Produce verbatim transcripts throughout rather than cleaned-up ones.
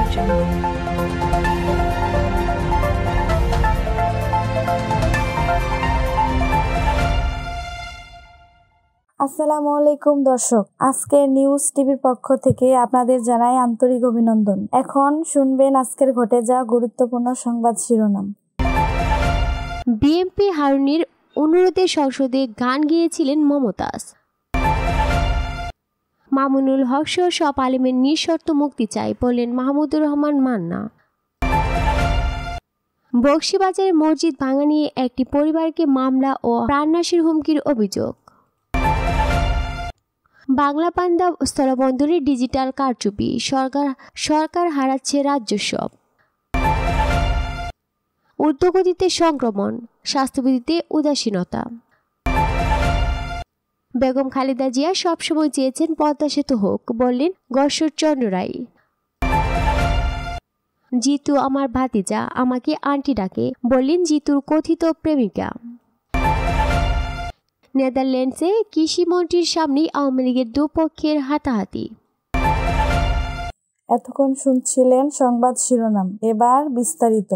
জন্য। আসসালামু আলাইকুম দর্শক, আজকে নিউজ টিভির পক্ষ থেকে আপনাদের জানাই আন্তরিক অভিনন্দন। এখন শুনবেন আজকের ঘটে যাওয়া গুরুত্বপূর্ণ সংবাদ শিরোনাম। বিএনপি হারুনির অনুরোধে সংসদে গান গেয়েছিলেন মমতাজ। মামুনুল হক সহ সব আলেমের নিঃশর্ত মুক্তি চাই বললেন মাহমুদুর রহমান মান্না। বকশীবাজারে মসজিদ ভাঙা নিয়ে একটি পরিবারকে মামলা ও প্রাণনাশের হুমকির অভিযোগ। বাংলাবান্ধা স্থলবন্দরে ডিজিটাল কারচুপি, সরকার সরকার হারাচ্ছে রাজস্ব। ঊর্ধ্বগতিতে সংক্রমণ, স্বাস্থ্যবিধিতে উদাসীনতা। বেগম খালেদা জিয়া সবসময় চেয়েছেন পদ্মা সেতু হোক বললেন গশ্বরচন্দ্র রায়। জিতু আমার ভাতিজা, আমাকে আন্টি ডাকে বললেন জিতুর কথিত প্রেমিকা। নেদারল্যান্ডসে কৃষিমন্ত্রীর সামনেই আওয়ামী লীগের দুপক্ষের হাতাহাতি। এতক্ষণ শুনছিলেন সংবাদ শিরোনাম, এবার বিস্তারিত।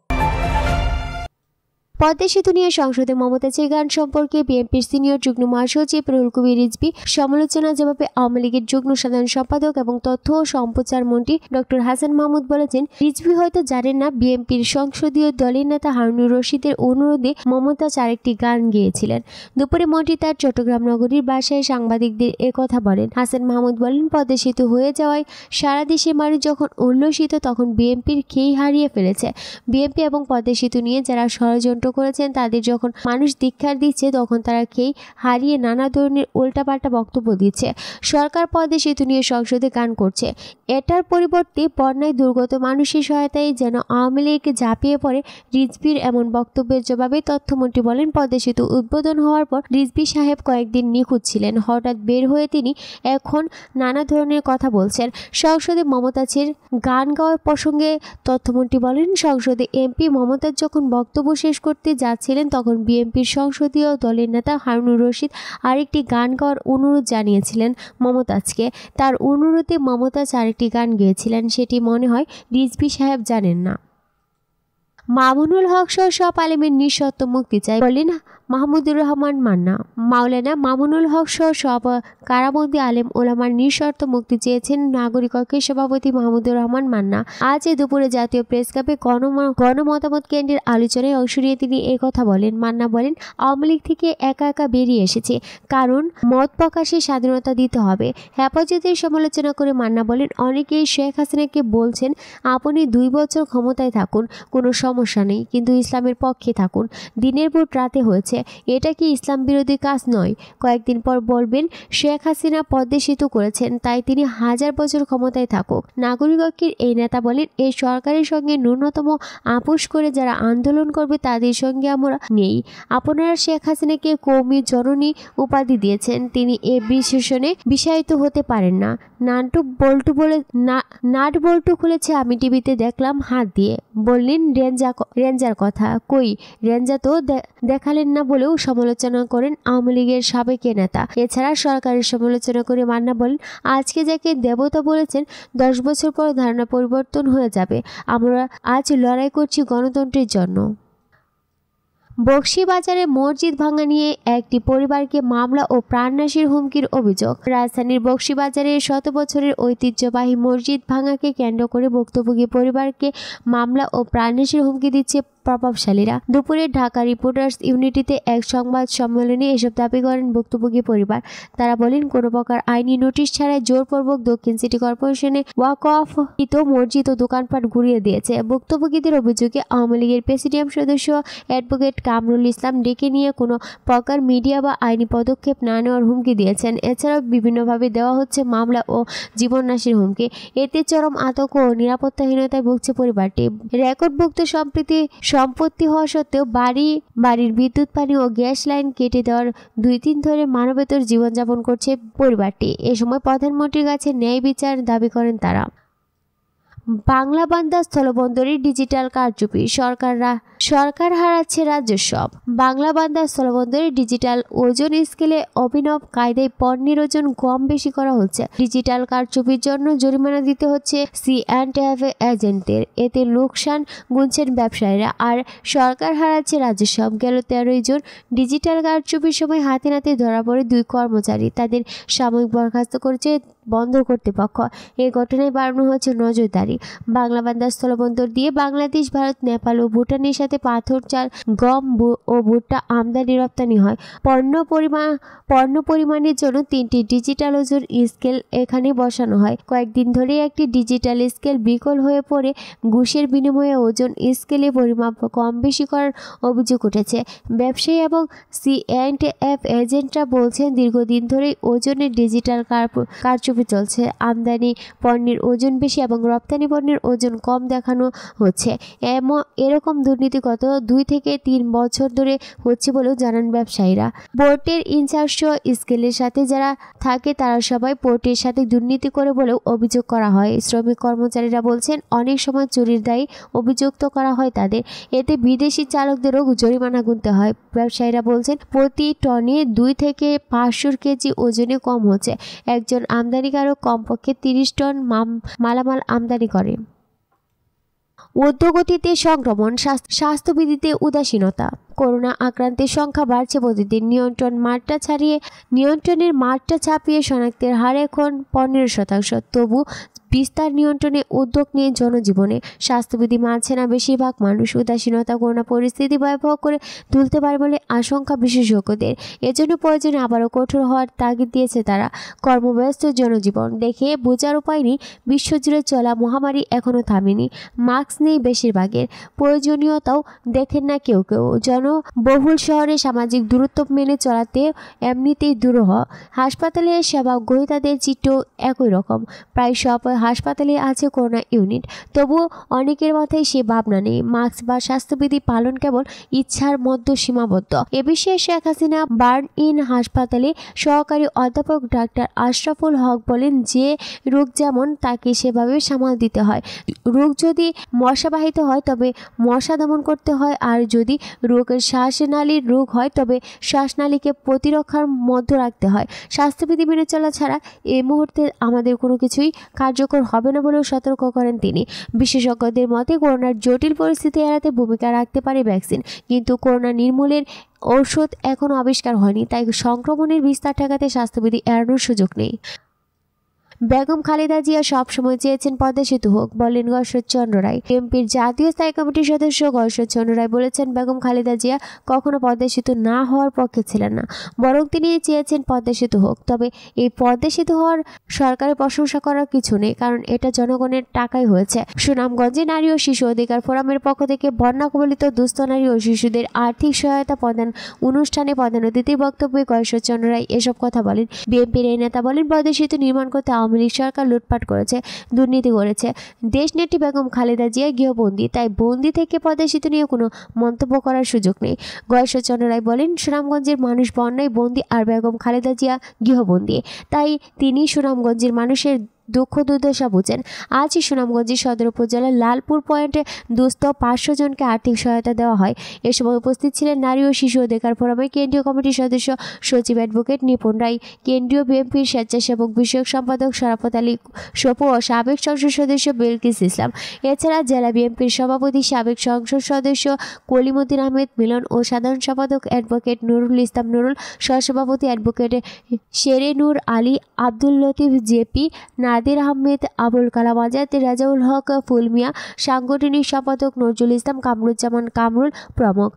পদ্মা সেতু নিয়ে সংসদে মমতাজের গান সম্পর্কে বিএনপির সিনিয়র যুগ্ম মহাসচিব রুহুল কবির রিজভী সমালোচনা জবাবে আওয়ামী লীগের যুগ্ম সাধারণ সম্পাদক এবং তথ্য ও সম্প্রচার মন্ত্রী ডক্টর হাসান মাহমুদ বলেছেন, রিজভী হয়তো জানেন না বিএনপির সংসদীয় দলের নেতা হারুনুর রশিদের অনুরোধে মমতাজ আরেকটি গান গেয়েছিলেন। দুপুরে মন্ত্রী তার চট্টগ্রাম নগরীর বাসায় সাংবাদিকদের একথা বলেন। হাসান মাহমুদ বলেন, পদ্মা সেতু হয়ে যাওয়ায় সারা দেশের মানুষ যখন উল্লসিত তখন বিএনপির খেই হারিয়ে ফেলেছে। বিএনপি এবং পদ্মা সেতু নিয়ে যারা ষড়যন্ত্র করেছেন তাদের যখন মানুষ ধিক্কার দিচ্ছে তখন তারা খেই হারিয়ে নানা ধরনের উল্টাপাল্টা বক্তব্য দিচ্ছে। সরকার পদ্মা সেতু নিয়ে সংসদে গান করছে। এটার পরিবর্তে বন্যায় দুর্গত মানুষের সহায়তায় যেন আওয়ামী লীগ ঝাঁপিয়ে পড়ে। রিজভির এমন বক্তব্যের জবাবে তথ্যমন্ত্রী বলেন, পদ্মা সেতু উদ্বোধন হওয়ার পর রিজভী সাহেব কয়েকদিন নিখোঁজ ছিলেন। হঠাৎ বের হয়ে তিনি এখন নানা ধরনের কথা বলছেন। সংসদে মমতাজের গান গাওয়ার প্রসঙ্গে তথ্যমন্ত্রী বলেন, সংসদে এমপি মমতাজ যখন বক্তব্য শেষ করতে যাচ্ছিলেন তখন বিএনপির সংসদীয় দলের নেতা হারুনুর রশিদ আরেকটি গান গাওয়ার অনুরোধ জানিয়েছিলেন মমতাজকে। তার অনুরোধে মমতাজ আরেকটি গান গেয়েছিলেন, সেটি মনে হয় রিজভী সাহেব জানেন না। মামুনুল হক সহ সব আলেমের নিঃশর্ত মুক্তি চাই বললেন মাহমুদুর রহমান মান্না। মাওলানা মামুনুল হক সহ সব কারাবন্দী আলেম ওলামার নিঃশর্ত মুক্তি চেয়েছেন নাগরিক ঐক্যের সভাপতি মাহমুদুর রহমান মান্না। আজ এ দুপুরে জাতীয় প্রেস ক্লাবে গণমতামত কেন্দ্রের আলোচনায় অংশ নিয়ে তিনি কথা বলেন। মান্না বলেন, আওয়ামী লীগ থেকে একা একা বেরিয়ে এসেছে, কারণ মত প্রকাশে স্বাধীনতা দিতে হবে। হেফাজতের সমালোচনা করে মান্না বলেন, অনেকেই শেখ হাসিনাকে বলছেন আপনি দুই বছর ক্ষমতায় থাকুন, কোনো সমস্যা নেই, কিন্তু ইসলামের পক্ষে থাকুন। দিনের ভোট রাতে হয়েছে, এটা কি ইসলাম বিরোধী কাজ নয়? কয়েকদিন পর বলবেন শেখ হাসিনা পদ্মা সেতু করেছেন তাই তিনি হাজার বছর ক্ষমতায় থাকুক। নাগরিক ঐক্যের এই নেতা বলেন, এই সরকারের সঙ্গে ন্যূনতম আপোষ করে যারা আন্দোলন করবে তাদের সঙ্গে আমরা নেই। আপনারা শেখ হাসিনাকে কওমি জননী উপাধি দিয়েছেন, তিনি এ বিশেষণে বিষায়িত হতে পারেন না। নান্টু বল্টু বলে নাট বল্টু খুলেছে, আমি টিভিতে দেখলাম হাত দিয়ে। বললেন রেঞ্জা রেঞ্জার কথা, কই রেঞ্জা তো দেখালেন না বলেও সমালোচনা করেন আওয়ামী লীগের সাবেক নেতা। এছাড়া সরকারের সমালোচনা করে মান্না বলেন, আজকে যাকে দেবতা বলেছেন দশ বছর পর ধারণা পরিবর্তন হয়ে যাবে। আমরা আজ লড়াই করছি গণতন্ত্রের জন্য। বকশীবাজারে মসজিদ ভাঙা নিয়ে একটি পরিবারকে মামলা ও প্রাণনাশের হুমকির অভিযোগ। রাজধানীর বকশীবাজারে শত বছরের ঐতিহ্যবাহী মসজিদ ভাঙাকে কেন্দ্র করে ভুক্তভোগী পরিবারকে মামলা ও প্রাণনাশের হুমকি দিচ্ছে প্রভাবশালীরা। দুপুরে ঢাকা রিপোর্টার্স ইউনিটিতে এক সংবাদ সম্মেলনে এসব দাবি করেন ভুক্তভোগী পরিবার। তারা বলেন, কোনো প্রকার আইনি নোটিশ ছাড়াই জোরপূর্বক দক্ষিণ সিটি কর্পোরেশনে ওয়াকফ কৃত মসজিদ ও দোকানপাট ঘুরিয়ে দিয়েছে। ভুক্তভোগীদের অভিযোগে আওয়ামী লীগের প্রেসিডিয়াম সদস্য অ্যাডভোকেট কামরুল ইসলাম ডেকে নিয়ে কোনো প্রকার মিডিয়া বা আইনি পদক্ষেপ না নেওয়ার হুমকি দিয়েছেন। এছাড়াও বিভিন্নভাবে দেওয়া হচ্ছে মামলা ও জীবননাশের হুমকি। এতে চরম আতঙ্ক ও নিরাপত্তাহীনতায় ভুগছে পরিবারটি। রেকর্ডভুক্ত সম্প্রতি সম্পত্তি হওয়া সত্ত্বেও বাড়ি বাড়ির বিদ্যুৎ পানি ও গ্যাস লাইন কেটে দেওয়ার দুই দিন ধরে মানবেতর জীবনযাপন করছে পরিবারটি। এ সময় প্রধানমন্ত্রীর কাছে ন্যায় বিচার দাবি করেন তারা। বাংলাবান্ধা স্থলবন্দরে ডিজিটাল কারচুপি, সরকাররা সরকার হারাচ্ছে রাজস্ব। বাংলা বান্দা স্থলবন্দরে ডিজিটাল ওজন স্কেলে অভিনব কায়দায় পণ্যের ওজন কম বেশি করা হচ্ছে। ডিজিটাল কারচুপির জন্য জরিমানা দিতে হচ্ছে সি অ্যান্ড এফ এজেন্টদের। এতে লোকসান গুনছেন ব্যবসায়ীরা, আর সরকার হারাচ্ছে রাজস্ব। গেল তেরোই জুন ডিজিটাল কারচুপির সময় হাতে নাতে ধরা পড়ে দুই কর্মচারী। তাদের সাময়িক বরখাস্ত করেছে বন্দর কর্তৃপক্ষ। এই ঘটনায় বাড়ানো হয়েছে নজরদারি। বাংলা বান্দর স্থলবন্দর দিয়ে বাংলাদেশ, ভারত, নেপাল ও ভুটানের সাথে পাথর, চাল, গম ও ভুট্টা আমদানি রপ্তানি হয়। পণ্য পরিমাণ পণ্য পরিমাণের জন্য তিনটি ডিজিটাল ওজন স্কেল এখানে বসানো হয়। কয়েকদিন ধরে একটি ডিজিটাল স্কেল বিকল হয়ে পড়ে ঘুষের বিনিময়ে ওজন স্কেলে পরিমাপ কম বেশি করার অভিযোগ উঠেছে। ব্যবসায়ী এবং সি অ্যান্ড এফ এজেন্টরা বলছেন, দীর্ঘদিন ধরেই ওজনের ডিজিটাল কারচুপি চলছে। আমদানি পণ্যের ওজন বেশি এবং রপ্তানি পণ্যের ওজন কম দেখানো হচ্ছে। এরকম দুর্নীতি গত দুই থেকে তিন বছর ধরে হচ্ছে বলেও জানান ব্যবসায়ীরা। পোর্টের ইনচার্জ স্কেলের সাথে যারা থাকে তারা সবাই পোর্টের সাথে দুর্নীতি করে বলেও অভিযোগ করা হয়। শ্রমিক কর্মচারীরা বলছেন, অনেক সময় চুরির দায়ে অভিযুক্ত করা হয় তাদের। এতে বিদেশি চালকদেরও জরিমানা গুনতে হয়। ব্যবসায়ীরা বলছেন, প্রতি টনে দুই থেকে পাঁচশো কেজি ওজনে কম হচ্ছে। একজন আমদানিকারক কমপক্ষে তিরিশ টন মালামাল আমদানি করে। ঊর্ধ্বগতিতে সংক্রমণ, স্বাস্থ্যবিধিতে উদাসীনতা। করোনা আক্রান্তের সংখ্যা বাড়ছে প্রতিদিন। নিয়ন্ত্রণ মাত্রা ছাড়িয়ে নিয়ন্ত্রণের মাত্রা ছাপিয়ে শনাক্তের হার এখন পনেরো শতাংশ। তবু বিস্তার নিয়ন্ত্রণে উদ্যোগ নিয়ে জনজীবনে স্বাস্থ্যবিধি মানছে না বেশিরভাগ মানুষ। উদাসীনতা করোনা পরিস্থিতি ভয়াবহ করে তুলতে পারে বলে আশঙ্কা বিশেষজ্ঞদের। এজন্য প্রয়োজনে আবারও কঠোর হওয়ার তাগিদ দিয়েছে তারা। কর্মব্যস্ত জনজীবন দেখে বোঝার উপায় নেই, বিশ্বজুড়ে চলা মহামারী এখনও থামেনি। মাস্ক নেই বেশিরভাগের, প্রয়োজনীয়তাও দেখেন না কেউ কেউ। জনবহুল শহরে সামাজিক দূরত্ব মেনে চলাতে এমনিতেই দুরূহ। হাসপাতালের সেবা গ্রহীতাদের চিত্র একই রকম। প্রায় সব হাসপাতালে আছে করোনা ইউনিট, তবুও অনেকের মাথায় সে ভাবনা নেই। মাস্ক বা স্বাস্থ্যবিধি পালন কেবল ইচ্ছার মধ্যে সীমাবদ্ধ। এ বিষয়ে শেখ হাসিনা বার্ন ইন হাসপাতালে সহকারী অধ্যাপক ডাক্তার আশরাফুল হক বলেন, যে রোগ যেমন তাকে সেভাবে সামাল দিতে হয়। রোগ যদি মশাবাহিত হয় তবে মশা দমন করতে হয়, আর যদি রোগের শ্বাসনালীর রোগ হয় তবে শ্বাসনালীকে প্রতিরক্ষার মধ্যে রাখতে হয়। স্বাস্থ্যবিধি মেনে চলা ছাড়া এই মুহূর্তে আমাদের কোনো কিছুই কার্যকর হবে না বলেও সতর্ক করেন তিনি। বিশেষজ্ঞদের মতে, করোনার জটিল পরিস্থিতি এড়াতে ভূমিকা রাখতে পারে ভ্যাকসিন, কিন্তু করোনা নির্মূলের ঔষধ এখনও আবিষ্কার হয়নি। তাই সংক্রমণের বিস্তার ঠেকাতে স্বাস্থ্যবিধি এড়ানোর সুযোগ নেই। বেগম খালেদা জিয়া সবসময় চেয়েছেন পদ্মা সেতু হোক, বলেন গর্ষচন্দ্র রায়। বিএনপির জাতীয় স্থায়ী কমিটির সদস্য গর্ষচন্দ্র রায় বলেছেন, বেগম খালেদা জিয়া কখনো পদ্মা সেতু না হওয়ার পক্ষে ছিলেন না, বরং তিনি চেয়েছেন পদ্মা সেতু হোক। তবে এই পদ্মা সেতু হওয়ার সরকারের প্রশংসা করার কিছু নেই, কারণ এটা জনগণের টাকাই হয়েছে। সুনামগঞ্জে নারী ও শিশু অধিকার ফোরামের পক্ষ থেকে বন্যা কবলিত দুস্থ নারী ও শিশুদের আর্থিক সহায়তা প্রদান অনুষ্ঠানে প্রধান অতিথির বক্তব্যে গর্ষচন্দ্র রায় এসব কথা বলেন। বিএনপির এই নেতা বলেন, পদ্মা সেতু নির্মাণ করতে আওয়ামী লীগ সরকার লুটপাট করেছে, দুর্নীতি করেছে। দেশনেত্রী বেগম খালেদা জিয়া গৃহবন্দী, তাই বন্দি থেকে পদ্মা সেতু নিয়ে কোনো মন্তব্য করার সুযোগ নেই। গর্ষচন্দ্র রায় বলেন, সুনামগঞ্জের মানুষ বন্যায় বন্দী আর বেগম খালেদা জিয়া গৃহবন্দী, তাই তিনি সুনামগঞ্জের মানুষের দুঃখ দুর্দশা বুঝেন। আজ সুনামগঞ্জের সদর উপজেলার লালপুর পয়েন্টে দুস্থ পাঁচশো জনকে আর্থিক সহায়তা দেওয়া হয়। এ সময় উপস্থিত ছিলেন নারী ও শিশু অধিকার ফোরামের কেন্দ্রীয় কমিটির সদস্য সচিব অ্যাডভোকেট নিপুণ রায়, কেন্দ্রীয় বিএনপির স্বেচ্ছাসেবক বিষয়ক সম্পাদক শরাফত আলী সপু ও সাবেক সংসদ সদস্য বিলকিস ইসলাম। এছাড়া জেলা বিএনপির সভাপতি, সাবেক সংসদ সদস্য কলিমুদ্দিন আহমেদ মিলন ও সাধারণ সম্পাদক অ্যাডভোকেট নুরুল ইসলাম নুরুল, সহসভাপতি অ্যাডভোকেট শেরে নূর আলী, আব্দুল লতিফ জেপি, নাদির আহমেদ, আবুল কালাম আজাদ, রাজাউল হক ফুলমিয়া, সাংগঠনিক সম্পাদক নজরুল ইসলাম, কামরুজ্জামান কামরুল প্রমুখ।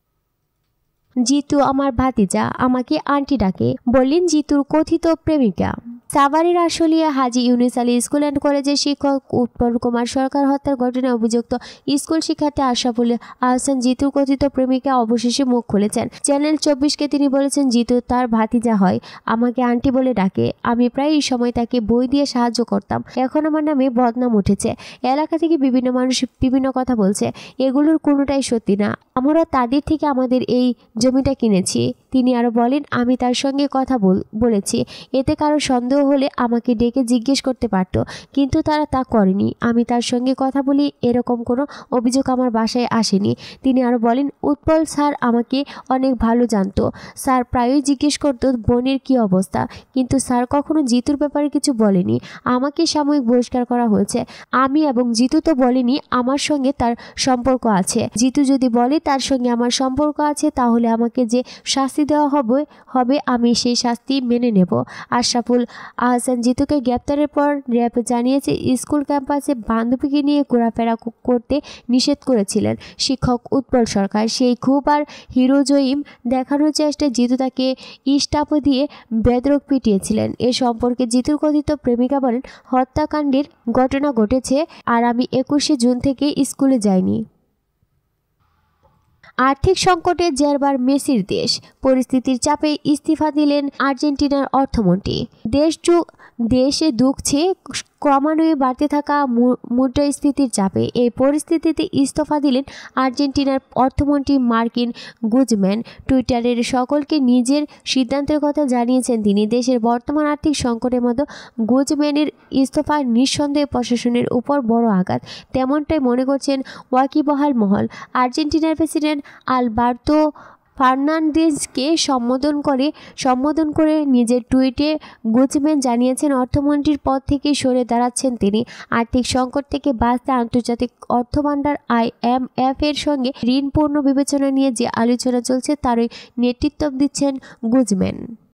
জিতু আমার ভাতিজা, আমাকে আন্টি ডাকে, বললেন জিতুর কথিত প্রেমিকা। সাভারের আশুলিয়া হাজী ইউনুস আলী স্কুল অ্যান্ড কলেজের শিক্ষক উৎপল কুমার সরকার হত্যার ঘটনায় অভিযুক্ত স্কুল শিক্ষার্থী আশরাফুল আহসান জিতুর কথিত প্রেমিকা অবশেষে মুখ খুলেছেন। চ্যানেল চব্বিশকে তিনি বলেছেন, জিতু তার ভাতিজা হয়, আমাকে আন্টি বলে ডাকে। আমি প্রায় এই সময় তাকে বই দিয়ে সাহায্য করতাম, এখন আমার নামে বদনাম উঠেছে। এলাকা থেকে বিভিন্ন মানুষ বিভিন্ন কথা বলছে, এগুলোর কোনোটাই সত্যি না। আমরা তাদের থেকে আমাদের এই জমিটা কিনেছি। তিনি আরও বলেন, আমি তার সঙ্গে কথা বলেছি, এতে কারো সন্দেহ হলে আমাকে ডেকে জিজ্ঞেস করতে পারত, কিন্তু তারা তা করেনি। আমি তার সঙ্গে কথা বলি, এরকম কোনো অভিযোগ আমার বাসায় আসেনি। তিনি আরও বলেন, উৎপল স্যার আমাকে অনেক ভালো জানতো। স্যার প্রায়ই জিজ্ঞেস করতো বোনের কী অবস্থা, কিন্তু স্যার কখনো জিতুর ব্যাপারে কিছু বলেনি। আমাকে সাময়িক বহিষ্কার করা হয়েছে। আমি এবং জিতু তো বলেনি আমার সঙ্গে তার সম্পর্ক আছে। জিতু যদি বলে তার সঙ্গে আমার সম্পর্ক আছে, তাহলে আমাকে যে শাস্তি দেওয়া হবে হবে আমি সেই শাস্তি মেনে নেব। আশরাফুল আহসান জিতুকে গ্রেপ্তারের পর র্যাব জানিয়েছে স্কুল ক্যাম্পাসে বান্ধবীকে নিয়ে ঘোরাফেরা করতে নিষেধ করেছিলেন শিক্ষক উৎপল সরকার। সেই ক্ষোভ আর হিরোজয়িম দেখানোর চেষ্টায় জিতু তাকে ইস্টাপ দিয়ে বেদরক পিটিয়েছিলেন। এ সম্পর্কে জিতুর কথিত প্রেমিকা বলেন, হত্যাকাণ্ডের ঘটনা ঘটেছে আর আমি একুশে জুন থেকে স্কুলে যাইনি। আর্থিক সংকটে জেরবার মেসির দেশ, পরিস্থিতির চাপে ইস্তফা দিলেন আর্জেন্টিনার অর্থমন্ত্রী। দেশ দেশে দুঃখছে ক্রমান্বয়ে বাড়তে থাকা মুদ্রাস্ফীতির চাপে। এই পরিস্থিতিতে ইস্তফা দিলেন আর্জেন্টিনার অর্থমন্ত্রী মার্কিন গুজম্যান। টুইটারের সকলকে নিজের সিদ্ধান্তের কথা জানিয়েছেন তিনি। দেশের বর্তমান আর্থিক সংকটের মতো গুজম্যানের ইস্তফা নিঃসন্দেহে প্রশাসনের উপর বড় আঘাত, তেমনটাই মনে করছেন ওয়াকিবহাল মহল। আর্জেন্টিনার প্রেসিডেন্ট আলবার্তো ফার্নান্দেজকে সম্বোধন করে সম্বোধন করে নিজের টুইটে গুজম্যান জানিয়েছেন অর্থমন্ত্রীর পদ থেকে সরে দাঁড়াচ্ছেন তিনি। আর্থিক সংকট থেকে বাঁচতে আন্তর্জাতিক অর্থভাণ্ডার আই এম এফ এর সঙ্গে ঋণ পূর্ণ বিবেচনা নিয়ে যে আলোচনা চলছে তারই নেতৃত্ব দিচ্ছেন গুজম্যান।